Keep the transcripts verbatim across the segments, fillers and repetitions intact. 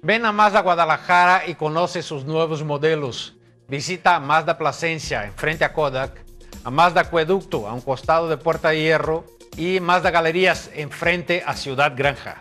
Ven a Mazda Guadalajara y conoce sus nuevos modelos. Visita a Mazda Plasencia, en frente a Kodak, a Mazda Acueducto, a un costado de Puerta de Hierro, y Mazda Galerías, en frente a Ciudad Granja.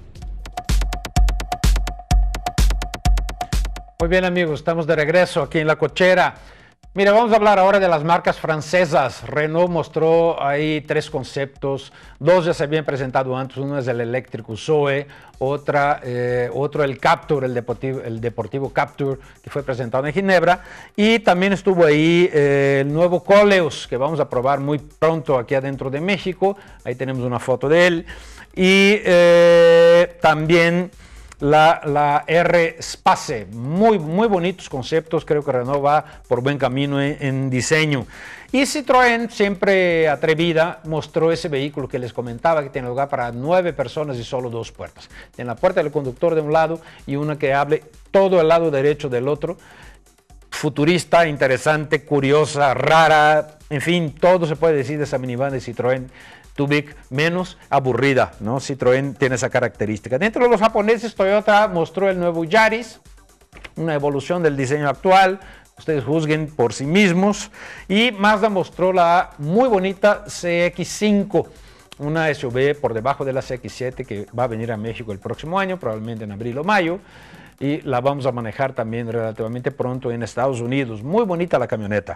Muy bien, amigos, estamos de regreso aquí en La Cochera. Mira, vamos a hablar ahora de las marcas francesas. Renault mostró ahí tres conceptos. Dos ya se habían presentado antes. Uno es el eléctrico Zoe, otra, eh, otro el Captur, el deportivo, el deportivo Captur, que fue presentado en Ginebra. Y también estuvo ahí eh, el nuevo Coleos, que vamos a probar muy pronto aquí adentro de México. Ahí tenemos una foto de él. Y eh, también La, la R-Space, muy, muy bonitos conceptos. Creo que Renault va por buen camino en, en diseño. Y Citroën, siempre atrevida, mostró ese vehículo que les comentaba, que tiene lugar para nueve personas y solo dos puertas. Tiene la puerta del conductor de un lado y una que hable todo el lado derecho del otro. Futurista, interesante, curiosa, rara, en fin, todo se puede decir de esa minivan de Citroën. Too big, menos aburrida, ¿no? Citroën tiene esa característica. Dentro de los japoneses, Toyota mostró el nuevo Yaris, una evolución del diseño actual. Ustedes juzguen por sí mismos. Y Mazda mostró la muy bonita C X cinco, una S U V por debajo de la C X siete que va a venir a México el próximo año, probablemente en abril o mayo. Y la vamos a manejar también relativamente pronto en Estados Unidos. Muy bonita la camioneta.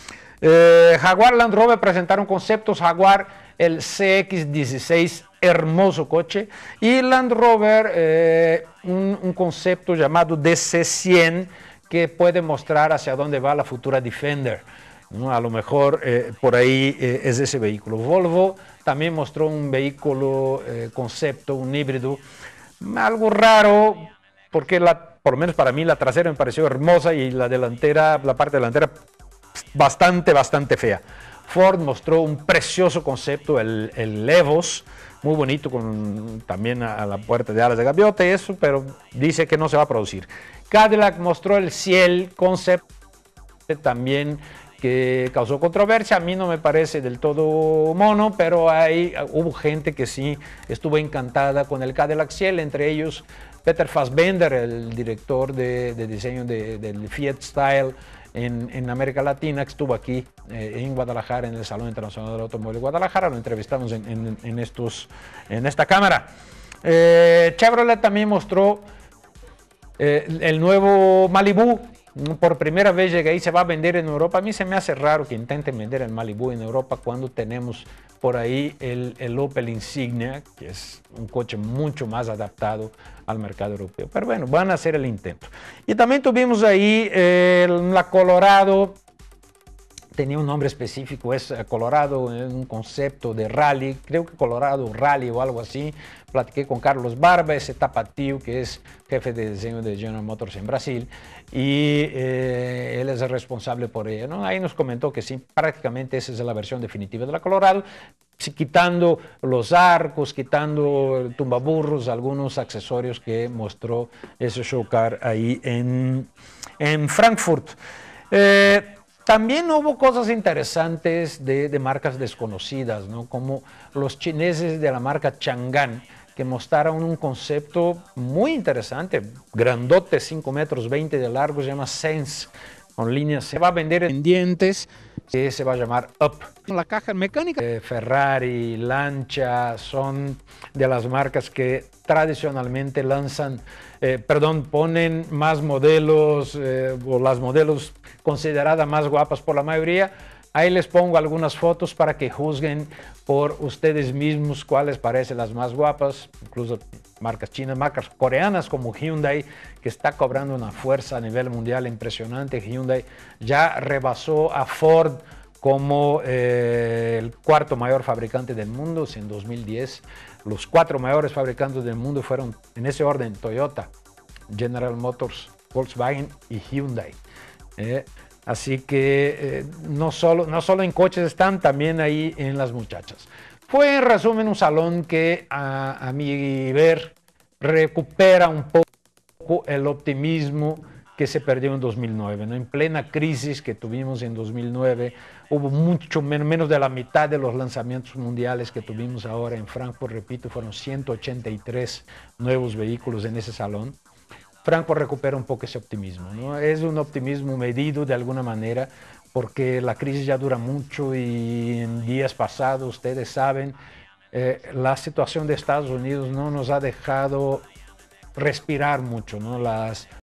Eh, Jaguar Land Rover presentaron conceptos. Jaguar, el C X dieciséis, hermoso coche, y Land Rover eh, un, un concepto llamado D C cien que puede mostrar hacia dónde va la futura Defender, ¿no? A lo mejor eh, por ahí eh, es ese vehículo. Volvo también mostró un vehículo eh, concepto, un híbrido, algo raro, porque la, por lo menos para mí la trasera me pareció hermosa y la delantera, la parte delantera bastante, bastante fea. Ford mostró un precioso concepto, el, el Evos, muy bonito, con también a, a la puerta de alas de gaviota y eso, pero dice que no se va a producir. Cadillac mostró el Ciel Concept, también que causó controversia. A mí no me parece del todo mono, pero hay, hubo gente que sí estuvo encantada con el Cadillac Ciel, entre ellos Peter Fassbender, el director de, de diseño de, del Fiat Style, En, en América Latina, que estuvo aquí eh, en Guadalajara, en el Salón Internacional del Automóvil de Guadalajara. Lo entrevistamos en, en, en, estos, en esta cámara. Eh, Chevrolet también mostró eh, el nuevo Malibu. Por primera vez llega ahí, se va a vender en Europa. A mí se me hace raro que intenten vender el Malibu en Europa cuando tenemos por ahí el, el Opel Insignia, que es un coche mucho más adaptado al mercado europeo. Pero bueno, van a hacer el intento. Y también tuvimos ahí eh, la Colorado. Tenía un nombre específico, es Colorado, un concepto de rally, creo que Colorado Rally o algo así. Platiqué con Carlos Barba, ese tapatío que es jefe de diseño de General Motors en Brasil, y eh, él es el responsable por ella, ¿no? Ahí nos comentó que sí, prácticamente esa es la versión definitiva de la Colorado, sí, quitando los arcos, quitando el tumbaburros, algunos accesorios que mostró ese show car ahí en, en Frankfurt. Eh, También hubo cosas interesantes de, de marcas desconocidas, ¿no? Como los chineses de la marca Chang'an, que mostraron un concepto muy interesante, grandote, cinco metros veinte de largo, se llama Sense, con líneas, se va a vender en dientes, que se va a llamar Up. La caja mecánica. Eh, Ferrari, Lancia, son de las marcas que tradicionalmente lanzan, eh, perdón, ponen más modelos, eh, o las modelos consideradas más guapas por la mayoría. Ahí les pongo algunas fotos para que juzguen por ustedes mismos cuáles parecen las más guapas, incluso marcas chinas, marcas coreanas como Hyundai, que está cobrando una fuerza a nivel mundial impresionante. Hyundai ya rebasó a Ford como eh, el cuarto mayor fabricante del mundo en dos mil diez. Los cuatro mayores fabricantes del mundo fueron, en ese orden, Toyota, General Motors, Volkswagen y Hyundai. Eh, Así que eh, no, solo, no solo en coches están, también ahí en las muchachas. Fue en resumen un salón que a, a mi ver recupera un poco el optimismo que se perdió en dos mil nueve, ¿no? En plena crisis que tuvimos en dos mil nueve, hubo mucho menos, menos de la mitad de los lanzamientos mundiales que tuvimos ahora en Frankfurt. Repito, fueron ciento ochenta y tres nuevos vehículos en ese salón. Franco recupera un poco ese optimismo, ¿no? Es un optimismo medido de alguna manera, porque la crisis ya dura mucho y en días pasados, ustedes saben, eh, la situación de Estados Unidos no nos ha dejado respirar mucho, ¿no? Las